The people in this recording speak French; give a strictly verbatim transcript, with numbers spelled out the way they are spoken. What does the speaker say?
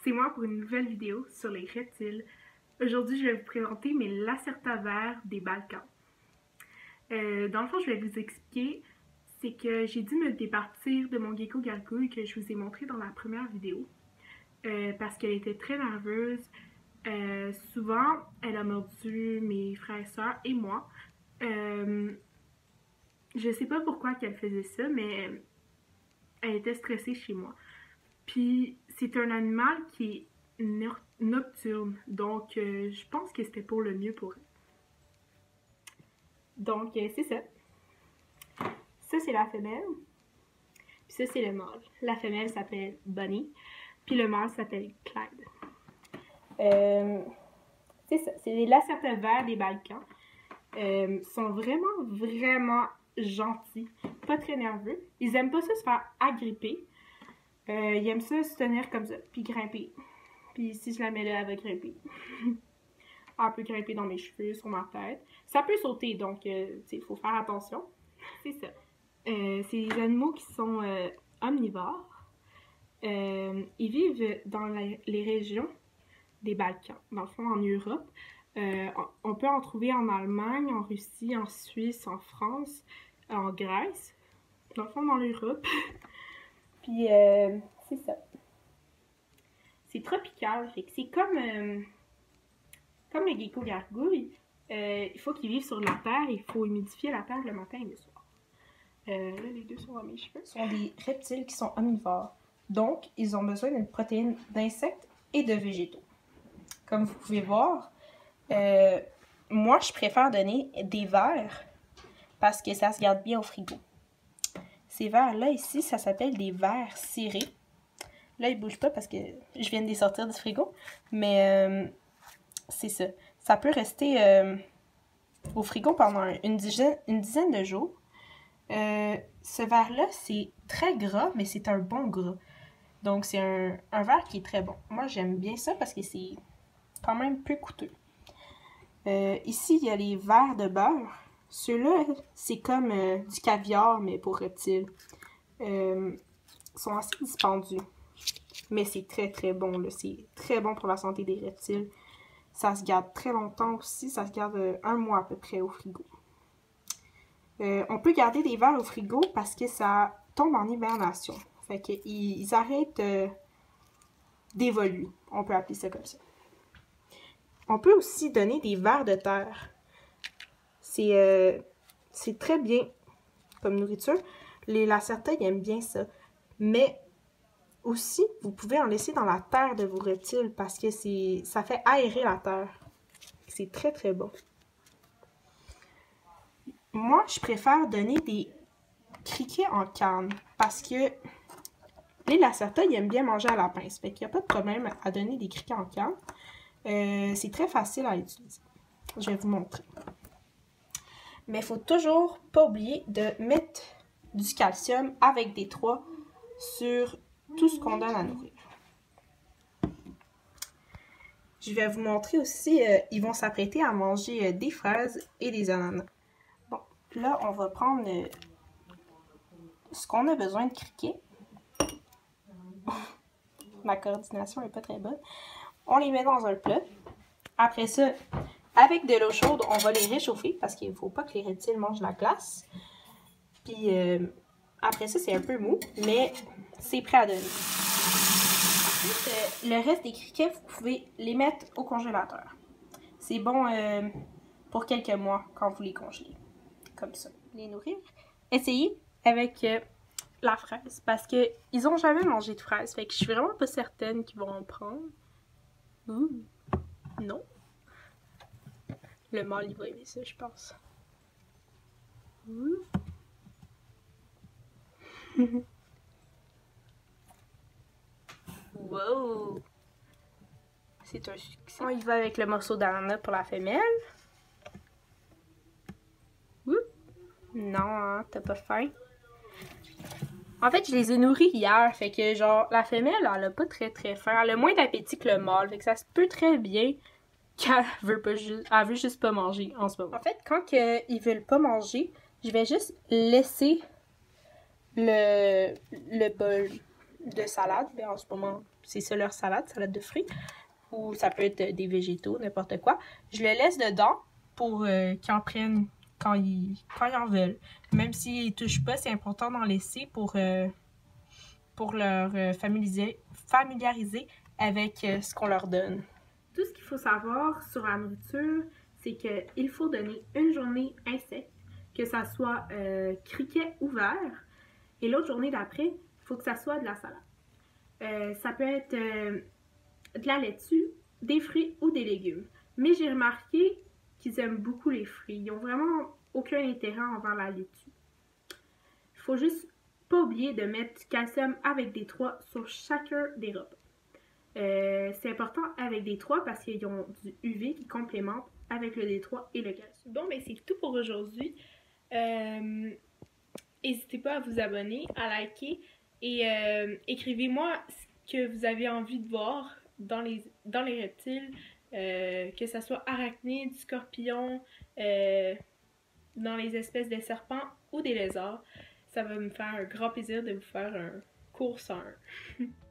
c'est moi pour une nouvelle vidéo sur les reptiles. Aujourd'hui, je vais vous présenter mes Lacerta verts des Balkans. Euh, dans le fond, je vais vous expliquer, c'est que j'ai dû me départir de mon gecko gargouille que je vous ai montré dans la première vidéo. Euh, parce qu'elle était très nerveuse. Euh, souvent, elle a mordu mes frères et sœurs et moi. Euh, je sais pas pourquoi qu'elle faisait ça, mais elle était stressée chez moi. Puis, c'est un animal qui est nocturne, donc euh, je pense que c'était pour le mieux pour elle. Donc, euh, c'est ça. Ça, c'est la femelle. Puis ça, c'est le mâle. La femelle s'appelle Bunny, puis le mâle s'appelle Clyde. Euh, c'est ça, c'est les Lacerta verts des Balkans. Euh, sont vraiment, vraiment gentils, pas très nerveux. Ils aiment pas ça se faire agripper. Euh, ils aiment ça se tenir comme ça, puis grimper. Puis si je la mets là, elle va grimper. Elle peut grimper dans mes cheveux, sur ma tête. Ça peut sauter, donc euh, il faut faire attention. C'est ça. Euh, c'est des animaux qui sont euh, omnivores. Euh, ils vivent dans la, les régions des Balkans, dans le fond en Europe. Euh, on peut en trouver en Allemagne, en Russie, en Suisse, en France, en Grèce, dans le fond dans l'Europe. Puis euh, c'est ça. C'est tropical, fait que c'est comme, euh, comme le gecko gargouille. Euh, il faut qu'ils vivent sur la terre, il faut humidifier la terre le matin et le soir. Euh, là, les deux sont dans mes cheveux. Ce sont des reptiles qui sont omnivores. Donc, ils ont besoin d'une protéine d'insectes et de végétaux. Comme vous pouvez voir, euh, moi, je préfère donner des vers parce que ça se garde bien au frigo. Ces vers-là, ici, ça s'appelle des vers cirés. Là, ils ne bougent pas parce que je viens de les sortir du frigo. Mais euh, c'est ça. Ça peut rester euh, au frigo pendant une dizaine, une dizaine de jours. Euh, ce verre-là, c'est très gras, mais c'est un bon gras. Donc, c'est un, un verre qui est très bon. Moi, j'aime bien ça parce que c'est quand même peu coûteux. Euh, ici, il y a les verres de beurre. Ceux-là, c'est comme euh, du caviar, mais pour reptiles. Euh, ils sont assez dispendieux. Mais c'est très, très bon. Là. C'est très bon pour la santé des reptiles. Ça se garde très longtemps aussi. Ça se garde euh, un mois à peu près au frigo. Euh, on peut garder des vers au frigo parce que ça tombe en hibernation. Fait qu'ils ils arrêtent euh, d'évoluer. On peut appeler ça comme ça. On peut aussi donner des vers de terre. C'est euh, c'est très bien comme nourriture. Les Lacerta, ils aiment bien ça. Mais aussi, vous pouvez en laisser dans la terre de vos reptiles parce que c'est ça fait aérer la terre. C'est très, très bon. Moi, je préfère donner des criquets en canne parce que les Lacerta, ils aiment bien manger à la pince. Fait qu'il n'y a pas de problème à donner des criquets en canne. Euh, c'est très facile à utiliser. Je vais vous montrer. Mais il faut toujours pas oublier de mettre du calcium avec D trois sur tout ce qu'on donne à nourrir. Je vais vous montrer aussi, euh, ils vont s'apprêter à manger euh, des fraises et des ananas. Bon, là, on va prendre euh, ce qu'on a besoin de criquets. Ma coordination n'est pas très bonne. On les met dans un plat. Après ça, avec de l'eau chaude, on va les réchauffer parce qu'il ne faut pas que les reptiles mangent la glace. Puis euh, après ça, c'est un peu mou, mais c'est prêt à donner. Ensuite, euh, le reste des criquets, vous pouvez les mettre au congélateur. C'est bon euh, pour quelques mois quand vous les congelez. Comme ça. Les nourrir. Essayez avec euh, la fraise parce qu'ils n'ont jamais mangé de fraise. Fait que je suis vraiment pas certaine qu'ils vont en prendre. Ouh. Non. Le mâle, il va aimer ça, je pense. Ouh. Wow! C'est un succès. On y va avec le morceau d'ananas pour la femelle. Ouh. Non, hein, t'as pas faim. En fait, je les ai nourris hier, fait que genre, la femelle, elle a pas très très faim. Elle a moins d'appétit que le mâle, fait que ça se peut très bien qu'elle veut pas juste, elle veut juste pas manger en ce moment. En fait, quand que ils veulent pas manger, je vais juste laisser le, le bol de salade. Ben, en ce moment, c'est ça leur salade, salade de fruits. Ou ça peut être des végétaux, n'importe quoi. Je le laisse dedans pour euh, qu'ils en prennent quand ils, quand ils en veulent. Même s'ils ne touchent pas, c'est important d'en laisser pour, euh, pour leur euh, familiariser, familiariser avec euh, ce qu'on leur donne. Tout ce qu'il faut savoir sur la nourriture, c'est qu'il faut donner une journée insecte, que ça soit euh, criquet ou vert, et l'autre journée d'après, il faut que ça soit de la salade. Euh, ça peut être euh, de la laitue, des fruits ou des légumes. Mais j'ai remarqué qu'ils aiment beaucoup les fruits. Ils n'ont vraiment aucun intérêt envers la laitue. Il faut juste pas oublier de mettre du calcium avec D trois sur chacun des repas. Euh, c'est important avec D trois parce qu'ils ont du U V qui complémente avec le D trois et le calcium. Bon, ben c'est tout pour aujourd'hui. Euh, N'hésitez pas à vous abonner, à liker et euh, écrivez-moi ce que vous avez envie de voir dans les, dans les reptiles, euh, que ce soit arachnides, scorpions, euh, dans les espèces de serpents ou des lézards. Ça va me faire un grand plaisir de vous faire un cours sur un.